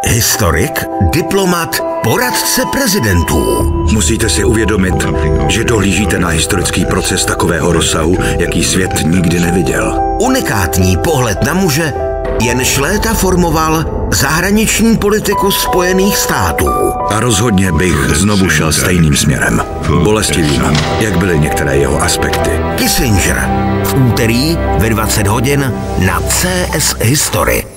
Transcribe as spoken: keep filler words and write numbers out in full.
Historik, diplomat, poradce prezidentů. Musíte si uvědomit, že dohlížíte na historický proces takového rozsahu, jaký svět nikdy neviděl. Unikátní pohled na muže, jenž léta formoval zahraniční politiku Spojených států. A rozhodně bych znovu šel stejným směrem. Bolestivým, jak byly některé jeho aspekty. Kissinger. V úterý ve dvacet hodin na C S History.